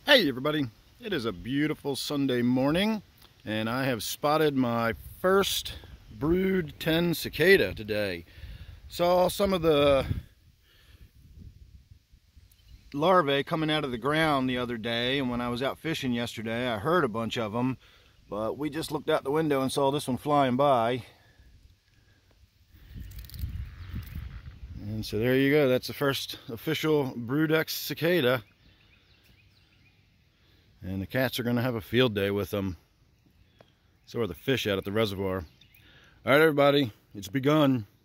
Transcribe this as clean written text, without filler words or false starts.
Hey everybody, it is a beautiful Sunday morning and I have spotted my first brood 10 cicada today. Saw some of the larvae coming out of the ground the other day, and when I was out fishing yesterday I heard a bunch of them, but we just looked out the window and saw this one flying by. And so there you go, that's the first official brood X cicada. And the cats are going to have a field day with them. So are the fish out at the reservoir. All right, everybody, it's begun.